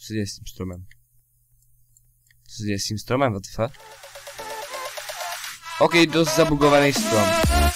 Co se děje s tím stromem? Co se děje s tím stromem, what the fuck? OK, dost zabugovaný strom.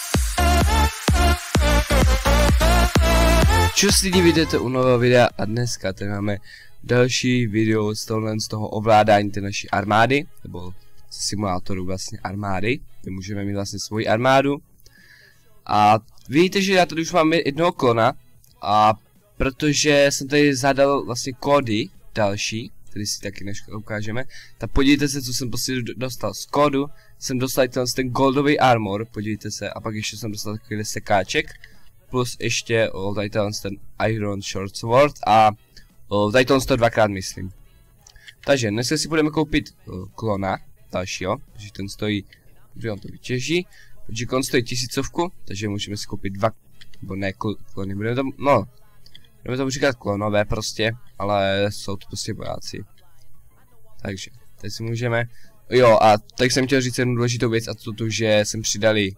Čus lidi, vidíte u nového videa a dneska tady máme další video z toho ovládání té naší armády, nebo simulátoru vlastně armády, kde můžeme mít vlastně svoji armádu. A vidíte, že já tady už mám jednoho klona, a protože jsem tady zadal vlastně kódy další, který si taky dneska ukážeme, tak podívejte se, co jsem prostě dostal z kódu. Jsem dostal ten goldový armor, podívejte se, a pak ještě jsem dostal takový sekáček, plus ještě tady ten iron short sword a tady to dvakrát myslím. Takže dneska si budeme koupit klona dalšího, protože ten stojí, kdy on to vytěží, protože klon stojí 1000, takže můžeme si koupit dva, nebo ne klony, budeme tomu říkat klonové prostě, ale jsou to prostě vojáci. Takže, teď si můžeme, jo, a tak jsem chtěl říct jednu důležitou věc, a to, že jsem přidali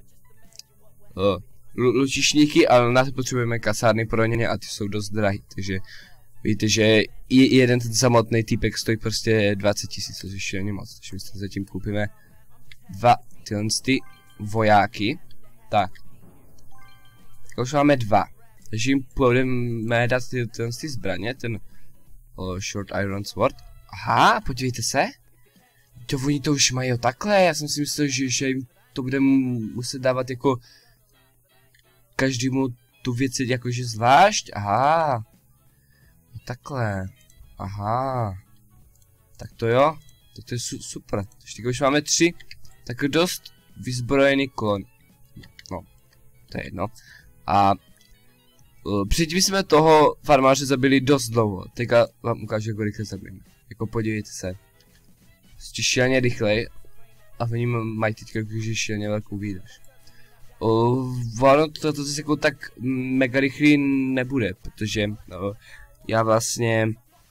lučišníky, ale na to potřebujeme kasárny pro ně a ty jsou dost drahý, takže víte, že jeden ten samotný týpek stojí prostě 20 000, což ještě není moc, takže my zatím koupíme dva tyhle vojáky. Tak, už máme dva, takže jim budeme dát tyhle zbraně, ten short iron sword. Aha, podívejte se, to oni to už mají takhle, já jsem si myslel, že jim to bude muset dávat jako každému tu věc jakože zvlášť, aha. Takhle, aha. Tak to jo, tak to je super. Ještě už máme 3, tak dost vyzbrojený klon. No, to je jedno. A předtím jsme toho farmáře zabili dost dlouho. Teďka vám ukážu, jak rychle zabijeme. Jako podívejte se. Prostě šíleně rychlej. A oni mají teďka šíleně velkou výdrž. Ono to zase jako tak mega rychlý nebude, protože já vlastně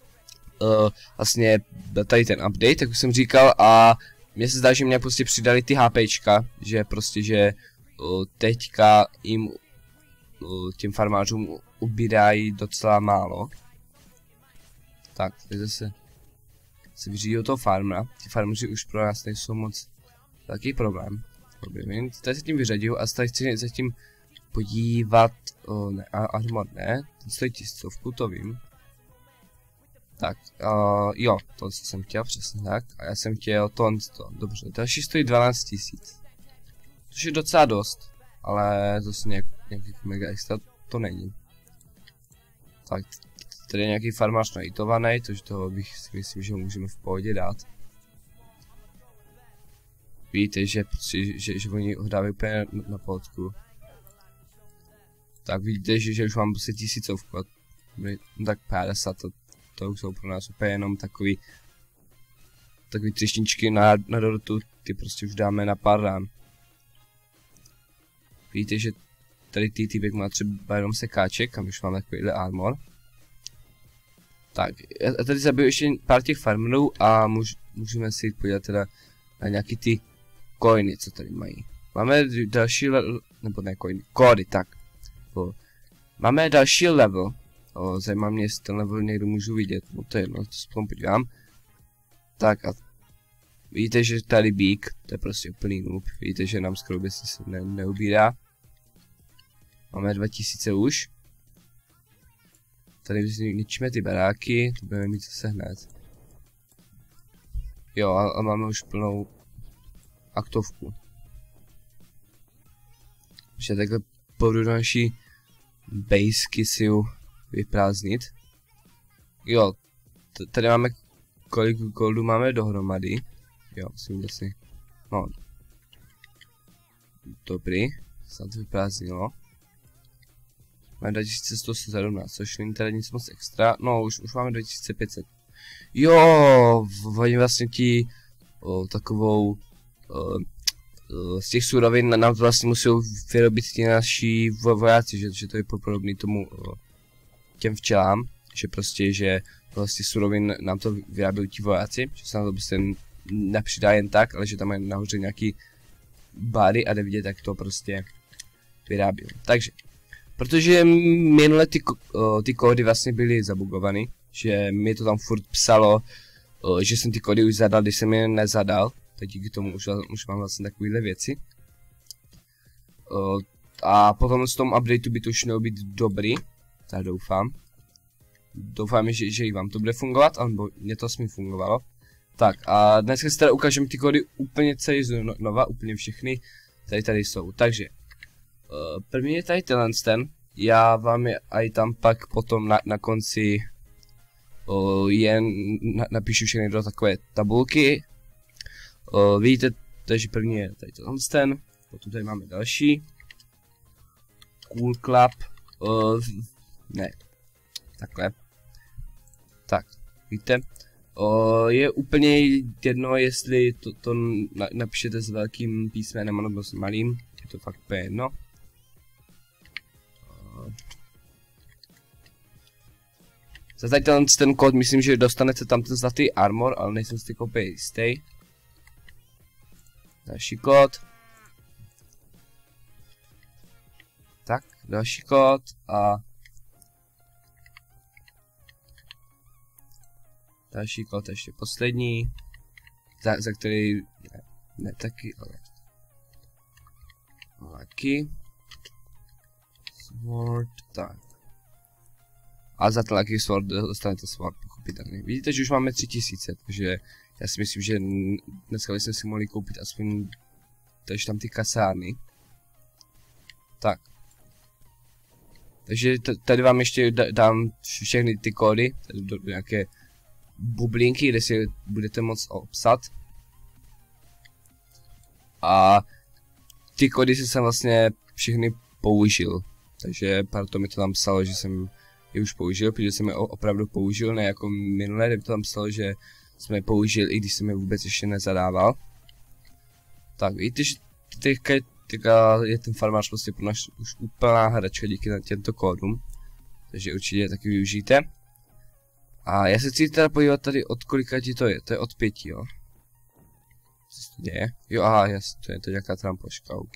tady ten update, jak už jsem říkal, a mně se zdá, že mě prostě přidali ty HPčka, že prostě, že teďka jim těm farmářům ubírají docela málo. Tak, teď zase se vyřídí toho farmera, ty farmeři už pro nás nejsou moc velký problém. Tady se tím vyřadil a tady chci zatím podívat, ne, armor ne, ten stojí 1000, to vím. Tak, jo, to jsem chtěl, přesně tak, a já jsem chtěl to, dobře, další stojí 12 000. Což je docela dost, ale zase nějaký mega extra to není. Tak, tady je nějaký farmář nahitovaný, což toho bych si myslím, že můžeme v pohodě dát. Víte, že oni ho dávají úplně na pohodku. Tak vidíte, že už mám prostě 1000, no tak 50, to už jsou pro nás úplně jenom takový třešničky na dortu, ty prostě už dáme na pár rán. Víte, že tady týpek má třeba jenom sekáček a my už máme takovýhle armor. Tak, já tady zabiju ještě pár těch farmerů a můžeme si podívat teda na nějaký ty coiny, co tady mají. Máme další nebo ne coiny, kódy, tak. Máme další level. Zajímá mě, jestli ten level někdo můžu vidět, no to je jedno, to se potom podívám. Tak a vidíte, že tady bík, to je prostě úplný noob, vidíte, že nám skoro by se neubírá. Máme 2000 už. Tady ničíme ty baráky, to budeme mít zase hned. Jo, a máme už plnou aktovku. Ještě takhle půjdu do naší basky si ju vyprázdnit. Jo, tady máme, kolik goldu máme dohromady. Jo, musím vlastně, no. Dobrý, se to vyprázdnilo. Máme 2117, což není tady nic moc extra, no už máme 2500. Jo, oni vlastně ti takovou z těch surovin nám vlastně musí vyrobit ti naši vojáci, že to je podobný tomu těm včelám, že prostě, že vlastně surovin nám to vyrábějí ti vojáci, že se nám to prostě nepřidá jen tak, ale že tam je nahoře nějaký bary a jde vidět, jak to prostě vyrábí. Takže, protože minule ty kódy vlastně byly zabugovaný, že mi to tam furt psalo, že jsem ty kódy už zadal, když jsem je nezadal, tak díky tomu už mám vlastně takovéhle věci. A potom z tom updateu by to už mělo být dobrý, tak doufám. Doufám, že i vám to bude fungovat, alebo mě to aspoň fungovalo. Tak a dneska si teda ukážeme ty kódy úplně celý znova, úplně všechny, tady jsou. Takže, první je tady ten, já vám je aj tam pak potom na konci jen napíšu všechny do takové tabulky. Vidíte, takže první je tady ten, potom tady máme další. Cool Club, ne, takhle. Tak, víte, je úplně jedno, jestli to napíšete s velkým písmenem nebo s malým, je to fakt úplně jedno. Za tady ten kód myslím, že dostanete tam ten zlatý armor, ale nejsem si úplně jistý. Další kód. Tak, další kód a další kód, ještě poslední, za který, ne taky, ale taky, sword, tak. A za Lucky Sword dostanete sword, pochopitelně. Vidíte, že už máme 3000, takže já si myslím, že dneska bychom si mohli koupit aspoň takže tam ty kasárny. Tak. Takže tady vám ještě dám všechny ty kódy, tady do nějaké bublinky, kde si budete moct obsat. A ty kódy jsem vlastně všechny použil. Takže proto mi to tam psalo, že jsem je už použil, protože jsem je opravdu použil, ne jako minulé, kde to tam psalo, že jsme je použil, i když jsem je vůbec ještě nezadával. Tak víte, že teďka je ten farmář prostě pro nás už úplná hračka díky těmto kódům. Takže určitě taky využijte. A já se chci teda podívat tady, od kolika ti to je od 5, jo. Co se to děje? Jo, aha, to je to nějaká trampoška, OK.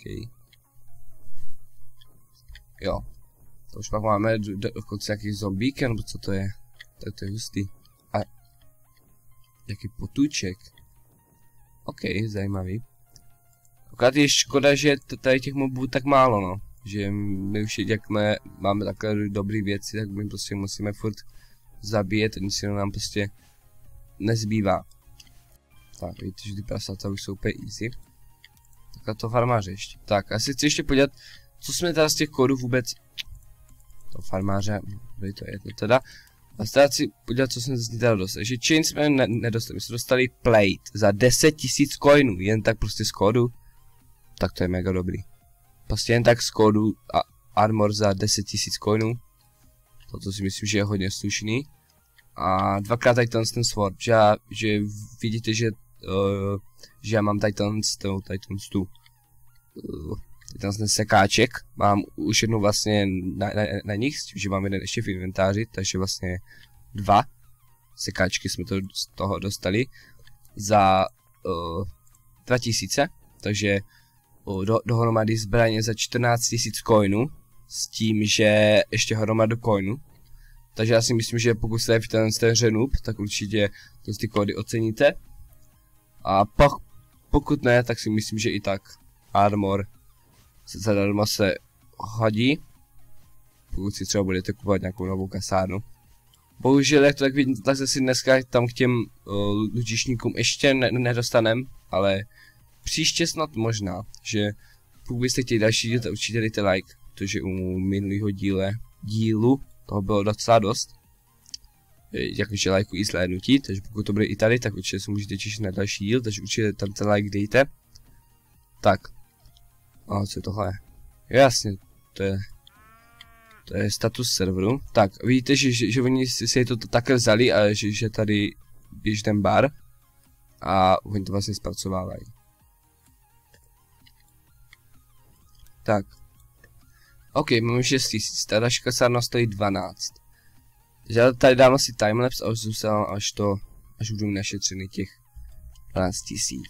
Jo. To už pak máme dokonce nějaký zombík, nebo co to je? Tak to je hustý. A jaký potůček. OK, zajímavý. Akorát je škoda, že tady těch mobů tak málo, no. Že my už jak máme takové dobré věci, tak my prostě musíme furt zabíjet, nic si nám prostě nezbývá. Tak, vidíte, že ty prasata už jsou úplně easy. Takhle to farmáře ještě. Tak, asi chci ještě podívat, co jsme teda z těch kódů vůbec... To farmáře, to je to teda. A teda si podívat, co jsme z ní teda dostali. Takže chain jsme nedostali, my jsme dostali plate za 10 000 coinů, jen tak prostě z kódu. Tak to je mega dobrý. Prostě jen tak z kódu a armor za 10 000 coinů. Toto si myslím, že je hodně slušný. A dvakrát tady ten sword, že vidíte, že já mám tady ten sekáček, mám už jednou vlastně na nich, že mám jeden ještě v inventáři, takže vlastně 2 sekáčky jsme to z toho dostali za 2000, takže dohromady zbraně za 14 000 coinů, s tím, že ještě hromadu coinů. Takže já si myslím, že pokud jste v ten noob, tak určitě ty kódy oceníte. A pokud ne, tak si myslím, že i tak armor zadarmo se hodí. Pokud si třeba budete kupovat nějakou novou kasárnu. Bohužel, jak to tak vidíte, tak se si dneska tam k těm lučišníkům ještě nedostanem, ale příště snad možná, že pokud byste chtěli další díl, tak určitě dejte like, protože u minulého dílu toho bylo docela dost. Jakože lajku i zhlédnutí, takže pokud to bude i tady, tak určitě se můžete těšit na další díl, takže určitě tam ten like dejte. Tak. A co je tohle? Jasně, to je status serveru. Tak, vidíte, že oni si to také vzali a že tady je ten bar. A oni to vlastně zpracovávají. Tak. OK, máme 6000, ta další kasárna stojí 12. Takže já tady dám asi timelapse a už zůstávám až budu našetřený těch 12 000.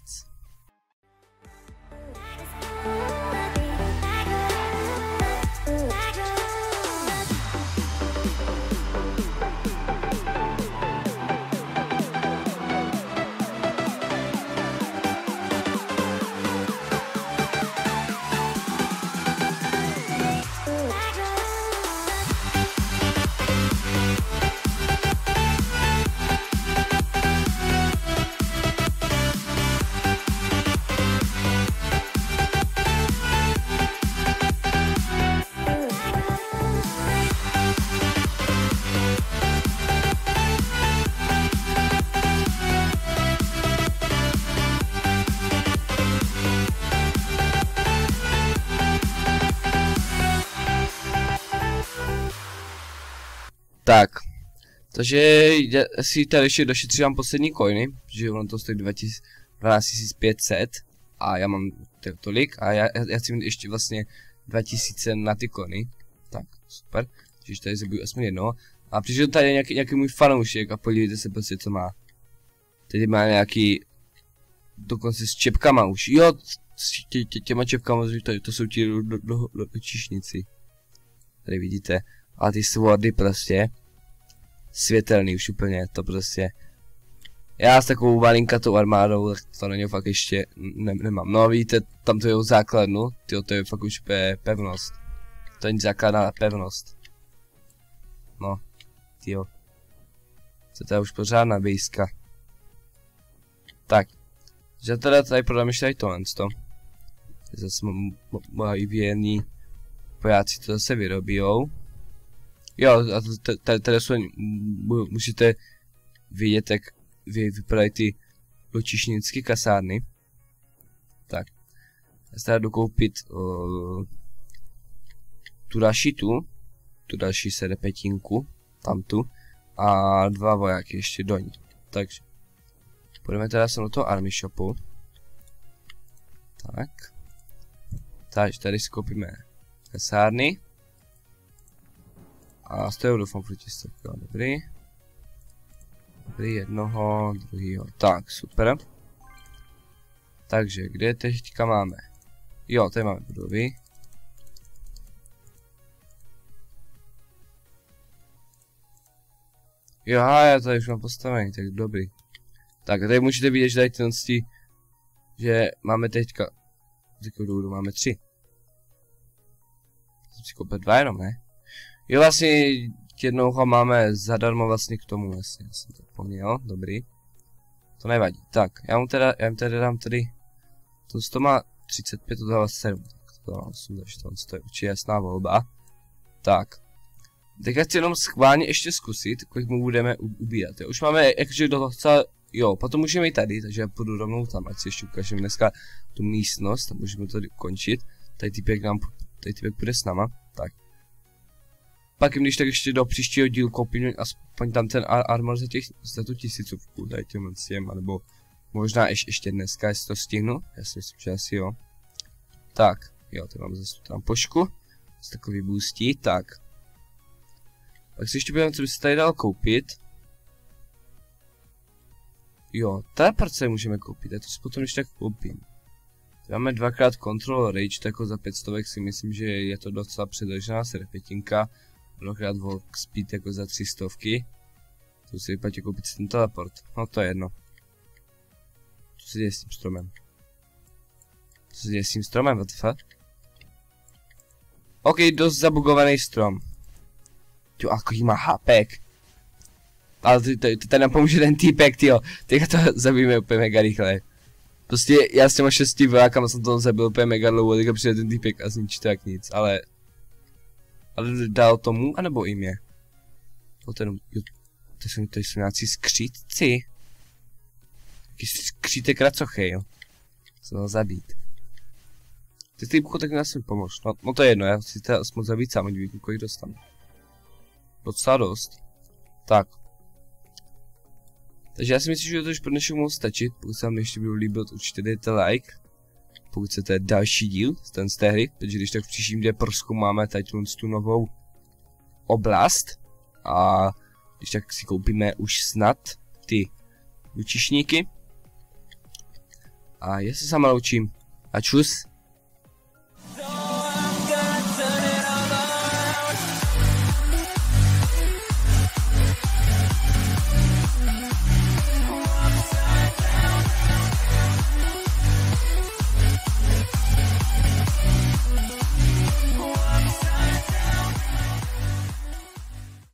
Tak. Takže já si tady ještě došetřím poslední coiny, protože ono to stojí 12 500 a já mám tolik a já chci mít ještě vlastně 2000 na ty coiny. Tak, super. Takže tady zabiju aspoň jedno. A přišel tady nějaký můj fanoušek a podívejte se prostě co má. Tady má nějaký, dokonce s čepkama už. Jo, těma čepkama, to jsou ti dočišníci. Tady vidíte. A ty swordy prostě. Světelný už úplně, to prostě. Já s takovou malinkatou armádou, tak to na něj fakt ještě nemám. No vidíte, tam to je základnu, tyjo, to je fakt už pevnost. To je základná pevnost. No, tyjo. To je už pořádná bejska. Tak. Že teda tady prodám ještě tady tohle. Zase moji věrní vojáci to zase vyrobijou. Jo, a tady jsou, můžete vidět, jak vypadají ty ločišnické kasárny. Tak. Já se tady jdu koupit tu další serpetinku, tamtu, a 2 vojáky ještě do ní. Takže. Půjdeme teda sem do toho army shopu. Tak. Takže tady si koupíme kasárny. A stojí doufám proti stovky, dobrý. Dobrý, jednoho, druhýho. Tak, super. Takže, kde teďka máme? Jo, tady máme budovy. Jo, já tady už mám postavený, tak dobrý. Tak, a tady můžete vidět, že tady tyhle, že máme teďka, z jakého důvodu máme 3. Jsem si koupil 2 jenom, ne? Jo, vlastně jednou ho máme zadarmo vlastně k tomu, vlastně, já jsem to poměl, dobrý. To nevadí. Tak, já mu teda dám tady, to má 35, to dává 7, tak to dává 8, takže to je určitě jasná volba. Tak. Teďka chci jenom schválně ještě zkusit, kolik mu budeme ubírat. Jo. Už máme jakože docela, jo, potom můžeme jít tady, takže já půjdu rovnou tam, ať si ještě ukážeme dneska tu místnost, a můžeme to ukončit. Tady týpek půjde s náma, tak. Pak když tak ještě do příštího dílu koupím aspoň tam ten armor za tu 1000, daj těm, nebo možná ještě dneska, jestli to stihnu, já si myslím, že asi jo. Tak, jo, tady mám zase tam pošku, z takový boostí, tak. Pak si ještě budeme, co by se tady dal koupit. Jo, teleporce můžeme koupit, já to si potom ještě tak koupím. Máme 2x control rage, tak jako za 500 si myslím, že je to docela předražená serpetinka. 2x walk speed jako za 300. To si vyplatí koupit si ten teleport. No to je jedno. Co se děje s tím stromem? Co se děje s tím stromem, what the fuck? OK, dost zabugovaný strom. Jo, a kolik má HPek. Ale to nám pomůže ten týpek, tyjo. Teďka to zabijeme úplně mega rychle. Prostě já s těma 6 vojákama jsem to zabil úplně mega dlouho, teďka přijde ten týpek a zničí to jak nic, ale dal tomu, anebo jim je? To jsou nějací skřítci. Taký skřítek racochy, jo. Se dal zabít. Ty týpku tak nás mi pomož, no to je jedno, já si teda aspoň zabít sám, ať vidím, kolik dostanu. Docela dost. Tak. Takže já si myslím, že to už pro dnešek mohlo stačit. Pokud se vám ještě bylo líbilo, určitě dejte like. Pokud chcete další díl z té hry, takže když tak v příštím díle prozkoumáme tady tu novou oblast. A když tak si koupíme už snad ty lučišníky. A já se sama loučím. A čus.